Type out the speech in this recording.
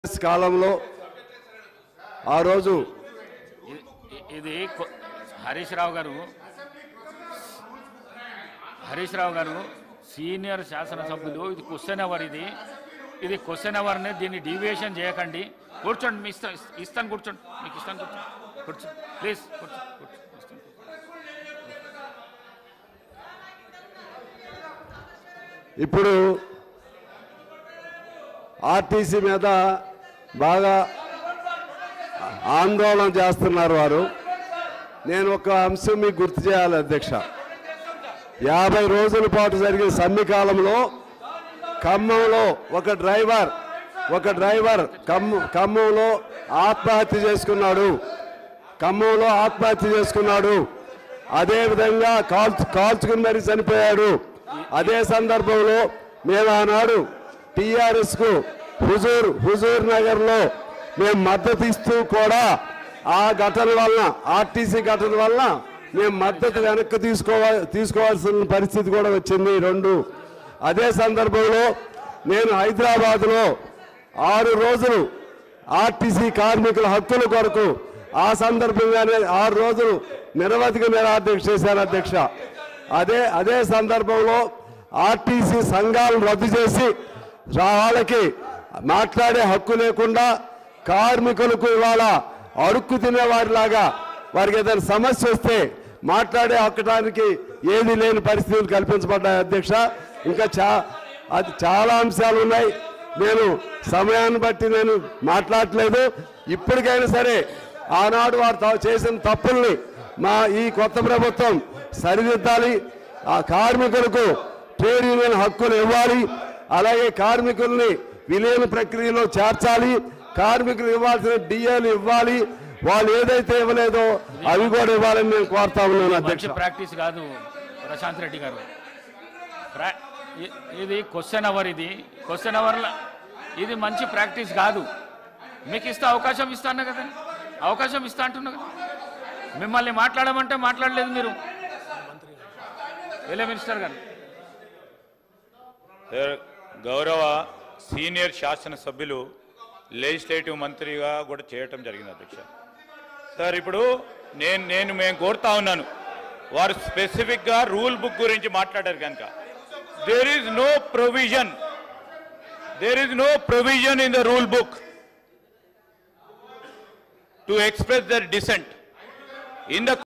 కాలంలో ఆ రోజు ఇది హరీష్ రావు గారు సీనియర్ శాసనసభ్యులు. ఇది క్వశ్చన్ అవర్. ఇది క్వశ్చన్ అవర్ని దీన్ని డీవియేషన్ చేయకండి. కూర్చోండి, మీ ఇస్తాను కూర్చోండి, మీకు ఇస్తాను కూర్చోండి ప్లీజ్ కూర్చోండి. ఇప్పుడు ఆర్టీసీ మీద బాగా ఆందోళన చేస్తున్నారు వారు. నేను ఒక అంశం మీకు గుర్తు చేయాలి అధ్యక్ష. 50 రోజుల పాటు జరిగిన సమ్మె కాలంలో ఖమ్మంలో ఒక డ్రైవర్ ఖమ్మంలో ఆత్మహత్య చేసుకున్నాడు. అదేవిధంగా కాల్చుకుని మరీ చనిపోయాడు. అదే సందర్భంలో మేము ఆనాడు టీఆర్ఎస్కు హుజూర్ నగర్లో మేము మద్దతు ఇస్తూ కూడా ఆ ఘటన వలన, ఆర్టీసీ ఘటన వలన మేము మద్దతు వెనక్కి తీసుకోవాల్సిన పరిస్థితి కూడా వచ్చింది. 2 అదే సందర్భంలో నేను హైదరాబాద్లో 6 రోజులు ఆర్టీసీ కార్మికుల హక్కుల కొరకు ఆ సందర్భంగానే 6 రోజులు నిరవధిక నిరాదీక్ష చేశాను అధ్యక్ష. అదే సందర్భంలో ఆర్టీసీ సంఘాలను రద్దు చేసి వాళ్ళకి మాట్లాడే హక్కు లేకుండా కార్మికులకు ఇవాళ అడుక్కు తినేవారిలాగా వారికి ఏదైనా సమస్య వస్తే మాట్లాడే హక్కడానికి ఏది లేని పరిస్థితులు కల్పించబడ్డాయి అధ్యక్ష. ఇంకా చాలా అంశాలు ఉన్నాయి. నేను సమయాన్ని బట్టి నేను మాట్లాడట్లేదు. ఇప్పటికైనా సరే ఆనాడు వారు చేసిన తప్పుల్ని ఈ కొత్త ప్రభుత్వం సరిదిద్దాలి. ఆ కార్మికులకు ట్రేడ్ యూనియన్ హక్కులు ఇవ్వాలి. అలాగే కార్మికుల్ని విలీన ప్రక్రియలో చేర్చాలి. కార్మికులు ఇవ్వాల్సిన డిఏలు ఇవ్వాలి. వాళ్ళు ఏదైతే ఇవ్వలేదో అవి కూడా ఇవ్వాలని నేను కోరుతా ఉన్నాను అధ్యక్ష. ప్రాక్టీస్ కాదు ప్రశాంత్ రెడ్డి గారు. ఇది క్వశ్చన్ అవర్. క్వశ్చన్ అవర్లో ఇది మంచి ప్రాక్టీస్ కాదు. మీకు అవకాశం ఇస్తాను కదా, అవకాశం ఇస్తా అంటున్నా కదా. మిమ్మల్ని మాట్లాడమంటే మాట్లాడలేదు మీరు. మినిస్టర్ గారు, గౌరవ సీనియర్ శాసనసభ్యులు లెజిస్లేటివ్ మంత్రిగా కూడా చేయటం జరిగింది అధ్యక్ష. సార్ ఇప్పుడు మేము కోరుతా ఉన్నాను, వారు స్పెసిఫిక్గా రూల్ బుక్ గురించి మాట్లాడారు కనుక there is no provision in the rule book to express their dissent in the